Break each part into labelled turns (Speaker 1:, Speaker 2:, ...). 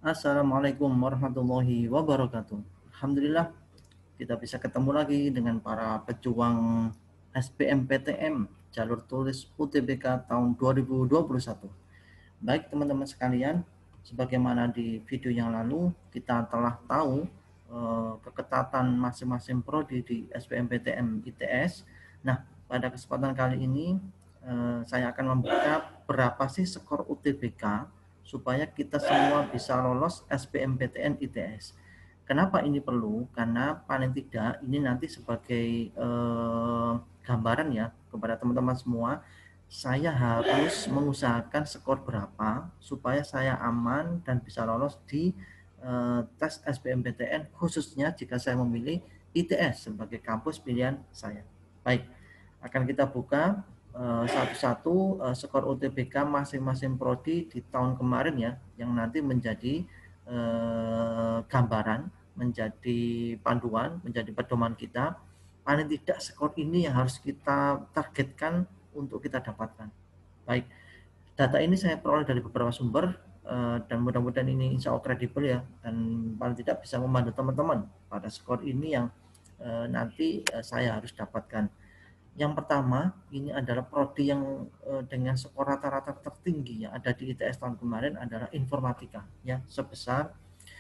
Speaker 1: Assalamualaikum warahmatullahi wabarakatuh. Alhamdulillah kita bisa ketemu lagi dengan para pejuang SBMPTN jalur tulis UTBK tahun 2021. Baik teman-teman sekalian, sebagaimana di video yang lalu kita telah tahu keketatan masing-masing prodi di SBMPTN ITS. Nah, pada kesempatan kali ini saya akan membuka berapa sih skor UTBK supaya kita semua bisa lolos SBMPTN ITS. Kenapa ini perlu? Karena paling tidak ini nanti sebagai gambaran ya kepada teman-teman semua, saya harus mengusahakan skor berapa supaya saya aman dan bisa lolos di tes SBMPTN, khususnya jika saya memilih ITS sebagai kampus pilihan saya. Baik, akan kita buka satu-satu skor UTBK masing-masing prodi di tahun kemarin ya, yang nanti menjadi gambaran, menjadi panduan, menjadi pedoman kita. Paling tidak skor ini yang harus kita targetkan untuk kita dapatkan. Baik, data ini saya peroleh dari beberapa sumber dan mudah-mudahan ini insya Allah kredibel ya, dan paling tidak bisa membantu teman-teman pada skor ini yang nanti saya harus dapatkan. Yang pertama, ini adalah prodi yang dengan skor rata-rata tertinggi yang ada di ITS tahun kemarin adalah informatika ya, sebesar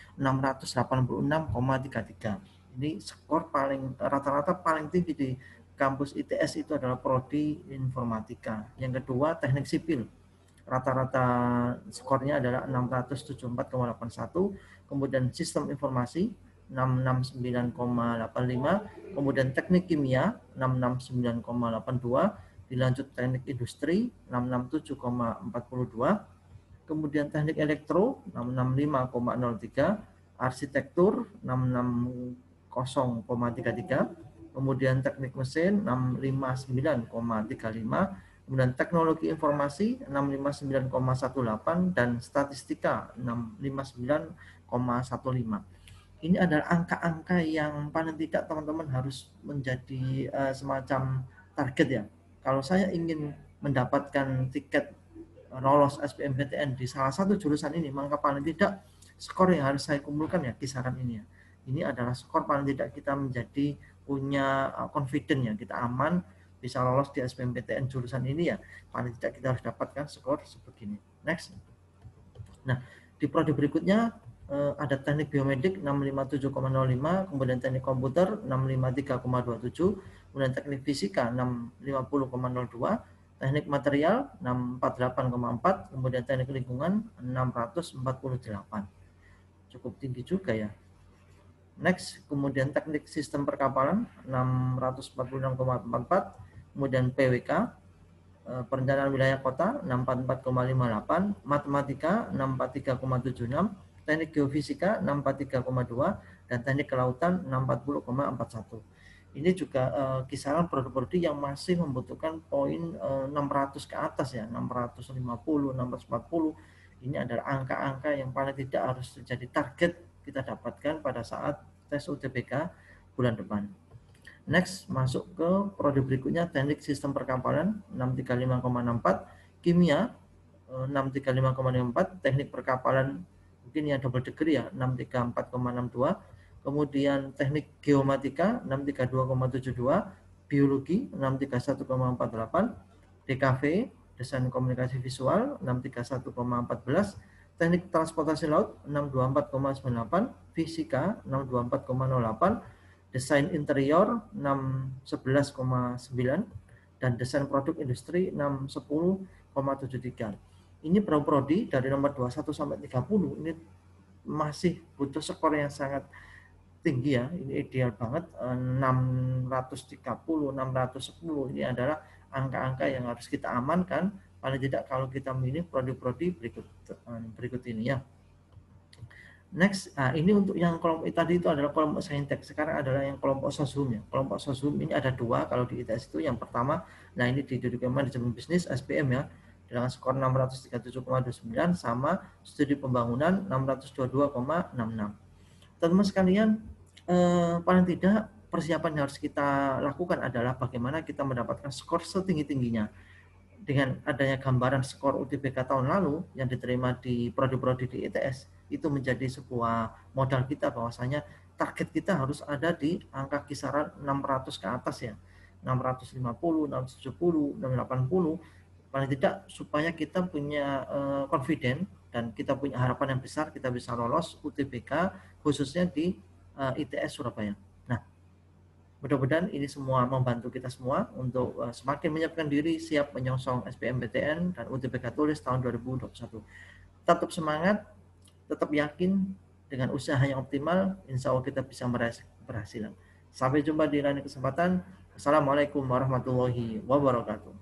Speaker 1: 686,33. Ini skor paling rata-rata paling tinggi di kampus ITS itu adalah prodi informatika. Yang kedua, teknik sipil. Rata-rata skornya adalah 674,81, kemudian sistem informasi 669,85, kemudian teknik kimia 669,82, dilanjut teknik industri 667,42, kemudian teknik elektro 665,03, arsitektur 660,33, kemudian teknik mesin 659,35, kemudian teknologi informasi 659,18 dan statistika 659,15. Ini adalah angka-angka yang paling tidak teman-teman harus menjadi semacam target ya. Kalau saya ingin mendapatkan tiket lolos SBMPTN di salah satu jurusan ini, maka paling tidak skor yang harus saya kumpulkan ya kisaran ini ya. Ini adalah skor paling tidak kita menjadi punya confident ya, kita aman bisa lolos di SBMPTN jurusan ini ya. Paling tidak kita harus dapatkan skor sebegini. Next. Nah, di prodi berikutnya ada teknik biomedik 657,05, kemudian teknik komputer 653,27, kemudian teknik fisika 650,02, teknik material 648,4, kemudian teknik lingkungan 648. Cukup tinggi juga ya. Next, kemudian teknik sistem perkapalan 646,44, kemudian PWK perencanaan wilayah kota 644,58, matematika 643,76, teknik geofisika 643,2 dan teknik kelautan 640,41. Ini juga kisaran prodi-prodi yang masih membutuhkan poin 600 ke atas ya, 650, 640. Ini adalah angka-angka yang paling tidak harus menjadi target kita dapatkan pada saat tes UTBK bulan depan. Next, masuk ke prodi berikutnya, teknik sistem perkapalan 635,64, kimia 635,54, teknik perkapalan mungkin yang double degree ya 634,62, kemudian teknik geomatika 632,72, biologi 631,48, DKV desain komunikasi visual 631,14, teknik transportasi laut 624,98, fisika 624,08, desain interior 611,9 dan desain produk industri 610,73. Ini prodi dari nomor 21 sampai 30 ini masih butuh skor yang sangat tinggi ya. Ini ideal banget 630, 610 ini adalah angka-angka yang harus kita amankan paling tidak kalau kita memilih prodi-prodi berikut ini ya. Next, ini untuk yang kelompok tadi itu adalah kelompok saintek. Sekarang adalah yang kelompok sosum ya. Kelompok sosum ini ada dua kalau di ITS itu. Yang pertama, nah ini di Jurusan Manajemen Bisnis SPM ya, dengan skor 637,29 sama studi pembangunan 622,66. Teman-teman sekalian, paling tidak persiapan yang harus kita lakukan adalah bagaimana kita mendapatkan skor setinggi-tingginya. Dengan adanya gambaran skor UTBK tahun lalu yang diterima di prodi-prodi di ITS, itu menjadi sebuah modal kita bahwasanya target kita harus ada di angka kisaran 600 ke atas ya. 650, 670, 680 paling tidak supaya kita punya confident dan kita punya harapan yang besar kita bisa lolos UTBK khususnya di ITS Surabaya. Nah, mudah-mudahan ini semua membantu kita semua untuk semakin menyiapkan diri siap menyongsong SBMPTN dan UTBK tulis tahun 2021. Tetap semangat, tetap yakin dengan usaha yang optimal, insya Allah kita bisa meraih keberhasilan. Sampai jumpa di lain kesempatan. Assalamualaikum warahmatullahi wabarakatuh.